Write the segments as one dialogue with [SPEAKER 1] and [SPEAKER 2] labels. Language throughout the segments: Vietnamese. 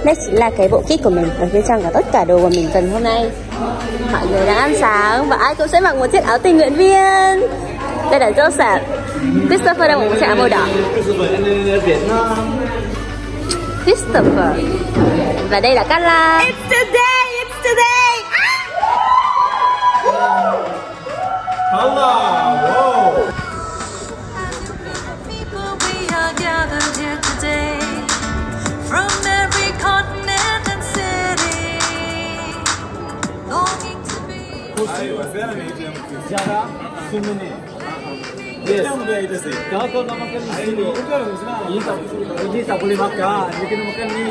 [SPEAKER 1] Đây chính là cái bộ kit của mình. Ở phía trong có tất cả đồ mà mình cần hôm nay. Mọi người đã ăn sáng và ai cũng sẽ mặc một chiếc áo tình nguyện viên. Đây là Joseph. Christopher đang mặc một chiếc áo màu đỏ. Christopher. Và đây là Carla. It's today, it's today.
[SPEAKER 2] Hello. Whoa. Yes. Kakak nak makan di sini. Ini tak boleh makan. Dia kena makan ni.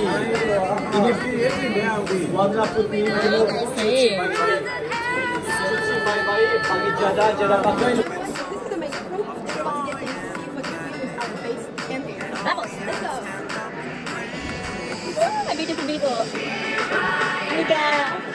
[SPEAKER 2] Ini warna putih. Baik-baik. Bagi jadah pakai.
[SPEAKER 1] My beautiful people. Anika.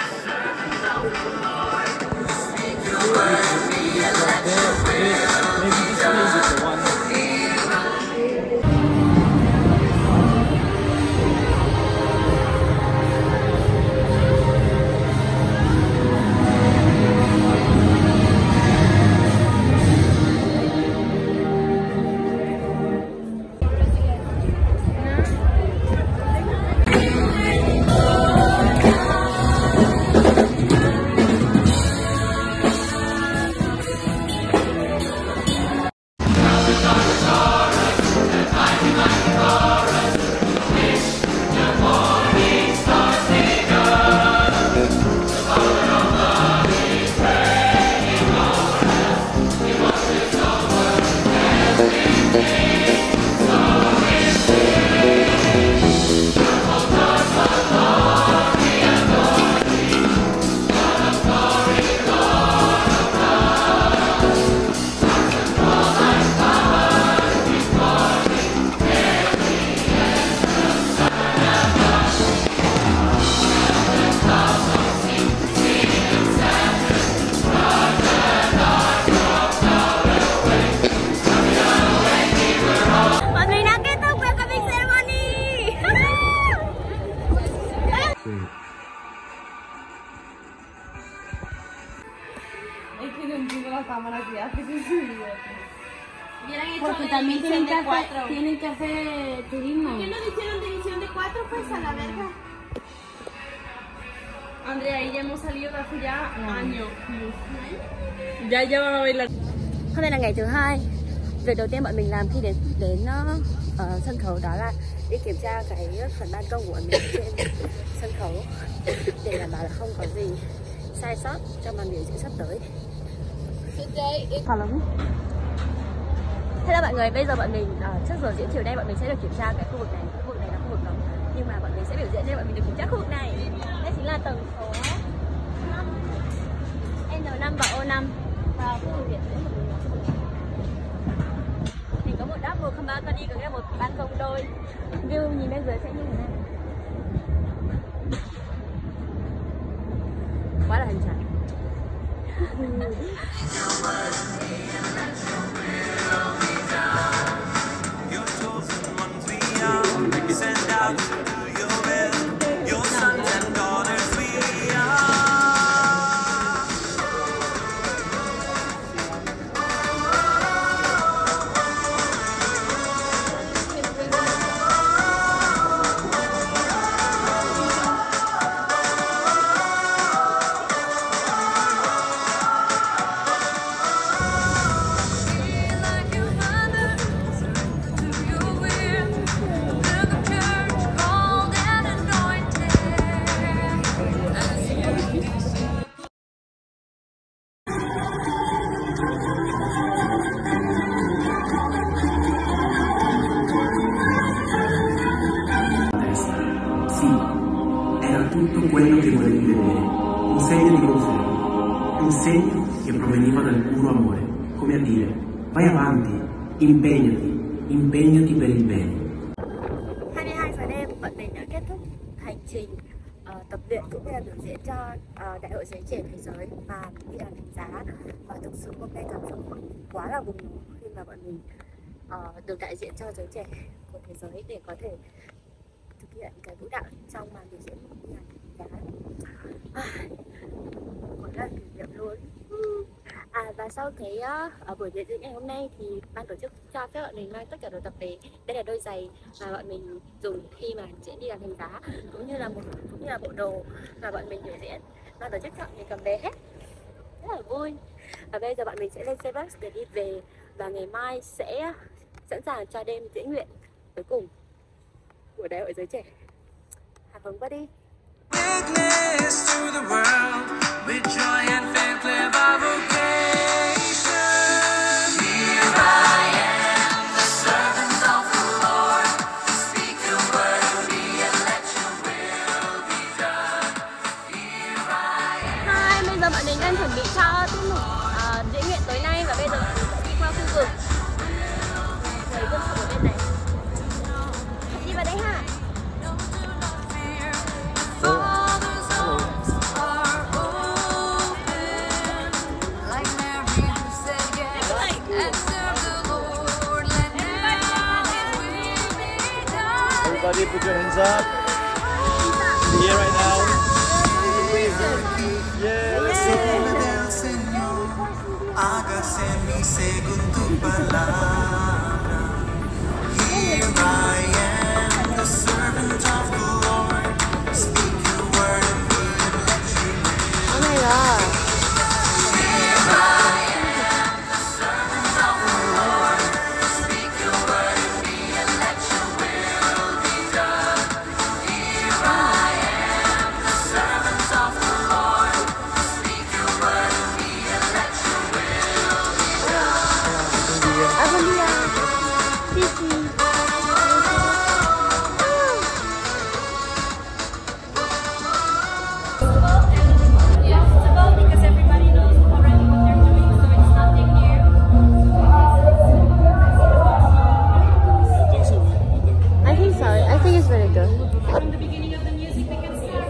[SPEAKER 3] Porque también tienen que hacer turismo. ¿Por qué no hicieron división de 4 pues a la verga?
[SPEAKER 4] Andrea, y ya hemos salido de hace ya años. Ya van a bailar.
[SPEAKER 1] Hôm nay là ngày thứ 2. Việc đầu tiên bọn mình làm khi đến sân khấu đó là đi kiểm tra cái phần ban công của bọn mình trên sân khấu để đảm bảo là không có gì sai sót trong màn biểu diễn sắp tới. Thế là mọi người, bây giờ bọn mình trước giờ diễn chiều nay bọn mình sẽ được kiểm tra cái khu vực này. Khu vực này là khu vực cổng, nhưng mà bọn mình sẽ biểu diễn nên bọn mình được kiểm tra khu vực này. Đây chính là tầng số 5, N5 và O5 và khu vực diễn của mình. Mình có một double balcony, có nghĩa là một ban công đôi. View nhìn bên dưới sẽ như thế này. Quá là hoành tráng.
[SPEAKER 5] tutto quello che volevi vedere, un segno di conferma, un segno che proveniva dal puro amore, come a dire, vai avanti, impegnati per il bene.
[SPEAKER 1] 22 giờ đêm, bọn mình đã kết thúc hành trình tập luyện cũng như là biểu diễn cho Đại hội Giới Trẻ Thế Giới và mình nghĩ là đánh giá, và thực sự hôm nay cảm xúc quá là bùng nổ khi mà bọn mình được đại diện cho giới trẻ của thế giới để có thể thực hiện cái vũ đạo trong màn biểu diễn đi làm thầy giá. Quá là kỷ niệm luôn. Và sau cái ở buổi biểu diễn ngày hôm nay thì ban tổ chức cho phép bọn mình mang tất cả đồ tập về. Đây là đôi giày mà bọn mình dùng khi mà diễn đi làm thầy giá, cũng như là bộ đồ mà bọn mình biểu diễn. Ban tổ chức chọn mình cầm về hết, rất là vui. Và bây giờ bọn mình sẽ lên xe bus để đi về, và ngày mai sẽ sẵn sàng cho đêm diễn nguyện cuối cùng của Đại hội Giới Trẻ. Hào hứng quá đi. Bây giờ bọn mình đang chuẩn bị cho tiết mục diễn nguyện tối nay, và bây giờ bọn mình sẽ đi qua khu vực người dân sự ở bên này. Đi vào đây ha.
[SPEAKER 2] Everybody put your hands up. Here right now.
[SPEAKER 6] Hágase mi según tu palabra. Here I am, the servant of the Lord. Speak your word and we will let you live.
[SPEAKER 1] Oh my God.
[SPEAKER 6] Here I am, the servant of the Lord. Speak your word and we will let your will be done. Here I am, the servant of the Lord. Speak your word and we will let your will be done.
[SPEAKER 1] Buen día. Sí, sí. I think so. I think it's very good.
[SPEAKER 4] From the beginning of the music, we can start.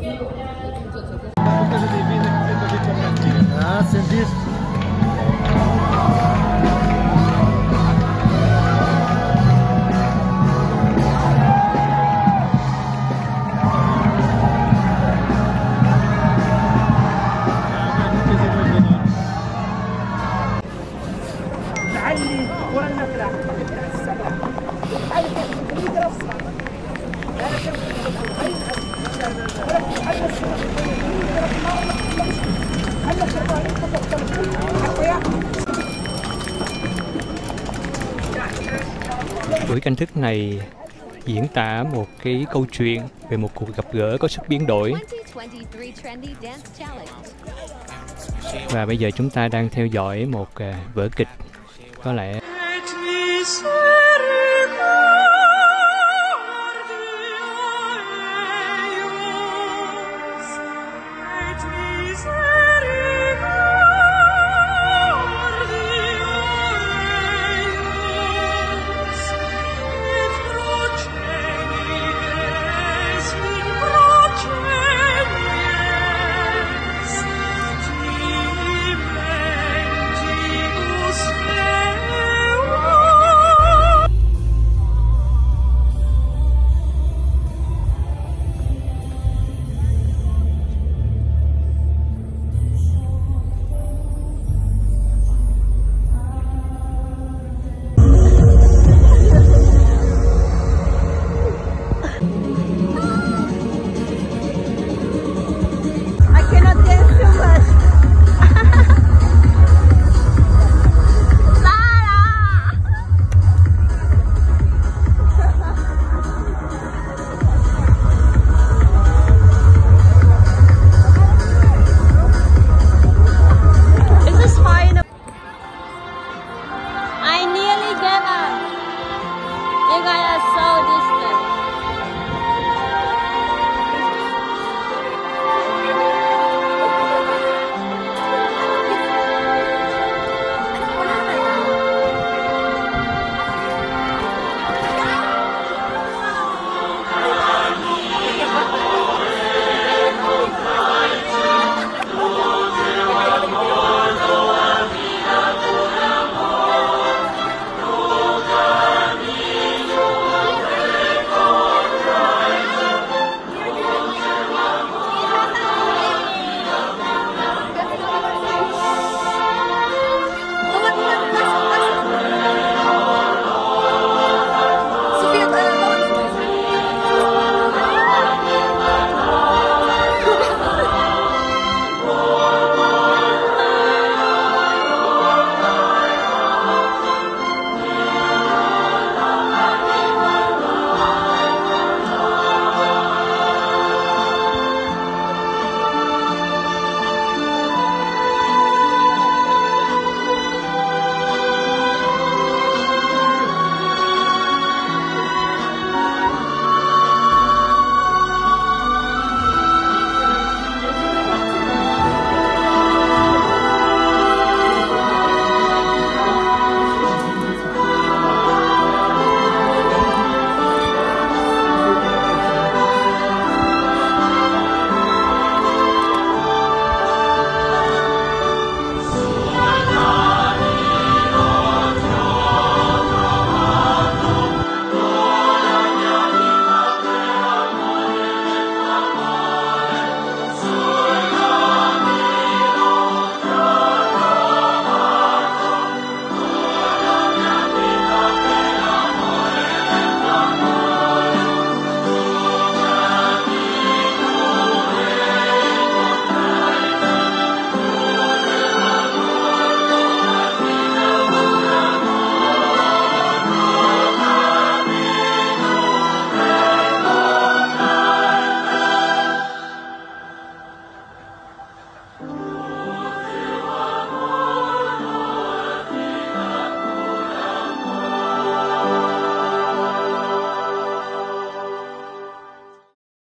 [SPEAKER 2] C'est this.
[SPEAKER 7] Buổi canh thức này diễn tả một cái câu chuyện về một cuộc gặp gỡ có sức biến đổi. Và bây giờ chúng ta đang theo dõi một vở kịch có lẽ